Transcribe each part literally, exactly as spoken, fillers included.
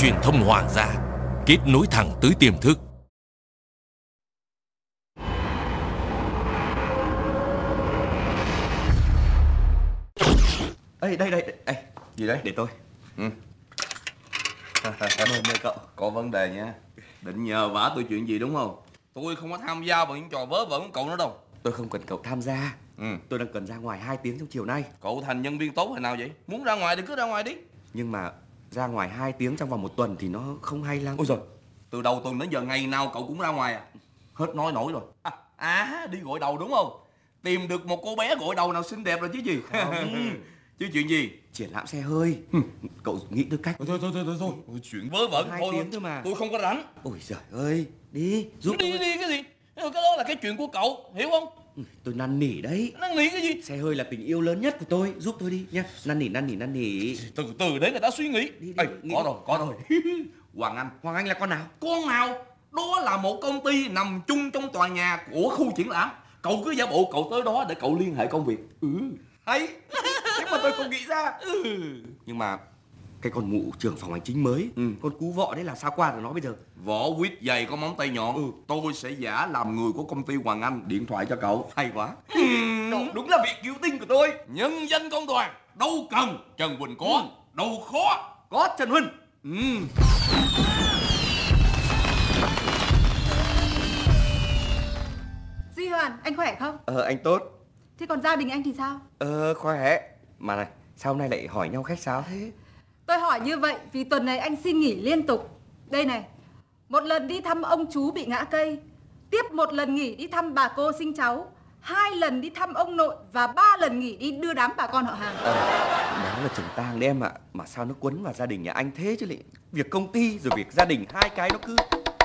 Truyền thông Hoàng gia, kết nối thẳng tới tiềm thức. Ê, đây, đây, đây, đây. Gì đấy? Để tôi. Ừ. Cảm ơn mời cậu. Có vấn đề nha. Định nhờ vả tôi chuyện gì đúng không? Tôi không có tham gia vào những trò vớ vẩn của cậu nữa đâu. Tôi không cần cậu tham gia. Ừ. Tôi đang cần ra ngoài hai tiếng trong chiều nay. Cậu thành nhân viên tốt hay nào vậy? Muốn ra ngoài thì cứ ra ngoài đi. Nhưng mà ra ngoài hai tiếng trong vòng một tuần thì nó không hay lắm. Ôi giời, từ đầu tuần đến giờ ngày nào cậu cũng ra ngoài à? Hết nói nổi rồi. À, à đi gội đầu đúng không? Tìm được một cô bé gội đầu nào xinh đẹp rồi chứ gì? Chứ chuyện gì? Triển lãm xe hơi. Cậu nghĩ được cách. Thôi thôi thôi thôi thôi. Chuyện vớ vẩn Hai thôi. tiếng thôi mà. Tôi không có rảnh. Ôi giời ơi, đi giúp Đi tôi. đi cái gì? Cái đó là cái chuyện của cậu, hiểu không? Tôi năn nỉ đấy. Năn nỉ cái gì? Xe hơi là tình yêu lớn nhất của tôi, giúp tôi đi nhá. Năn nỉ, năn nỉ, năn nỉ. Từ từ để người ta suy nghĩ. Đi, đi, Ê, nghĩ. có rồi, có rồi. Hoàng Anh. Hoàng Anh là con nào? Con nào? Đó là một công ty nằm chung trong tòa nhà của khu triển lãm. Cậu cứ giả bộ cậu tới đó để cậu liên hệ công việc. Ừ. Hay. Nhưng mà tôi không nghĩ ra. Ừ. Nhưng mà cái con mụ trưởng phòng hành chính mới, ừ. con cú vọ đấy là sao qua được nó bây giờ? Vỏ quýt dày có móng tay nhọn. Ừ. Tôi sẽ giả làm người của công ty Hoàng Anh điện thoại cho cậu. Hay quá. Ừ. Đúng là vị cứu tinh của tôi. Nhân danh công đoàn. Đâu cần Trần Huỳnh có. Ừ. Đâu khó có Trần Huỳnh. Ừ. Duy Hoàn, anh khỏe không? Ờ, anh tốt. Thế còn gia đình anh thì sao? Ờ, khỏe. Mà này, sao hôm nay lại hỏi nhau khách sáo thế? Tôi hỏi như vậy vì tuần này anh xin nghỉ liên tục. Đây này, một lần đi thăm ông chú bị ngã cây, tiếp một lần nghỉ đi thăm bà cô sinh cháu, hai lần đi thăm ông nội và ba lần nghỉ đi đưa đám bà con họ hàng. Ờ, đó là chồng tang đấy em ạ. Mà sao nó quấn vào gia đình nhà anh thế chứ lại? Việc công ty rồi việc gia đình hai cái nó cứ...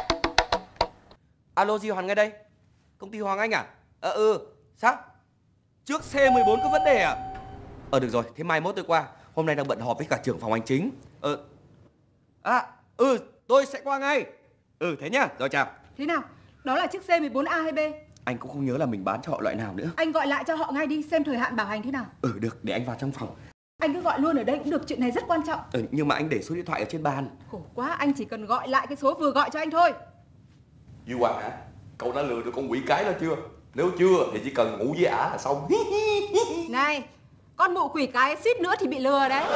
Alo, Duy Hoàn ngay đây. Công ty Hoàng Anh à? Ờ ừ, sao? Trước C mười bốn có vấn đề à? Ờ được rồi, thế mai mốt tôi qua. Hôm nay đang bận họp với cả trưởng phòng hành chính. Ờ À, ừ, tôi sẽ qua ngay. Ừ, thế nhá, rồi chào. Thế nào? Đó là chiếc C mười bốn A hay B? Anh cũng không nhớ là mình bán cho họ loại nào nữa. Anh gọi lại cho họ ngay đi, xem thời hạn bảo hành thế nào. Ừ, được, để anh vào trong phòng. Anh cứ gọi luôn ở đây cũng được, chuyện này rất quan trọng. Ừ, nhưng mà anh để số điện thoại ở trên bàn. Khổ quá, anh chỉ cần gọi lại cái số vừa gọi cho anh thôi. Duy Hoàng hả? Cậu đã lừa được con quỷ cái đó chưa? Nếu chưa thì chỉ cần ngủ với ả là xong. Này, con mụ quỷ cái suýt nữa thì bị lừa đấy.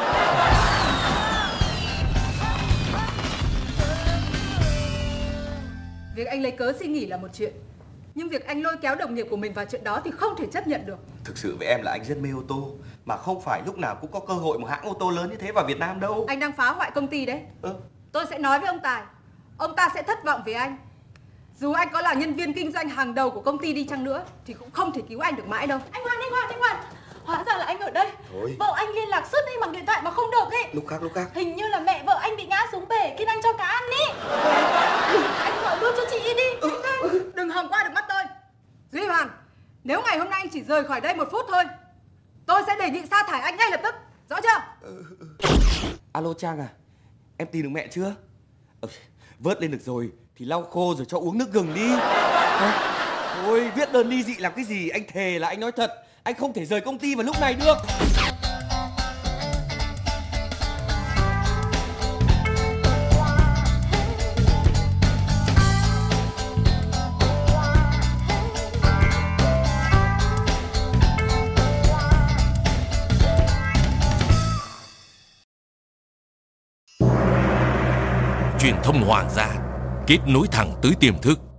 Việc anh lấy cớ xin nghỉ là một chuyện, nhưng việc anh lôi kéo đồng nghiệp của mình vào chuyện đó thì không thể chấp nhận được. Thực sự với em là anh rất mê ô tô, mà không phải lúc nào cũng có cơ hội một hãng ô tô lớn như thế vào Việt Nam đâu. Anh đang phá hoại công ty đấy. Ừ. Tôi sẽ nói với ông Tài, ông ta sẽ thất vọng về anh. Dù anh có là nhân viên kinh doanh hàng đầu của công ty đi chăng nữa thì cũng không thể cứu anh được mãi đâu. Anh Hoàng, anh Hoàng, anh Hoàng, hóa ra là anh ở đây. Thôi. Vợ anh liên lạc suốt đi bằng điện thoại mà không được ấy. Lúc khác, lúc khác. Hình như là mẹ vợ anh bị ngã xuống bể khi đang cho cá ăn ý. Anh gọi luôn cho chị đi. Ừ, ừ, đừng hòng qua được mắt tôi. Duy Hoàn, nếu ngày hôm nay anh chỉ rời khỏi đây một phút thôi, tôi sẽ đề nghị sa thải anh ngay lập tức. Rõ chưa? Ừ, ừ. Alo Trang à, em tìm được mẹ chưa? Ừ, vớt lên được rồi thì lau khô rồi cho uống nước gừng đi. À, thôi viết đơn ly dị làm cái gì? Anh thề là anh nói thật, anh không thể rời công ty vào lúc này được. Truyền thông Hoàng gia, kết nối thẳng tới tiềm thức.